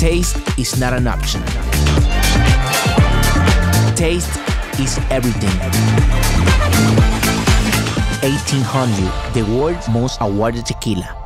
Taste is not an option. Taste is everything. 1800, the world's most awarded tequila.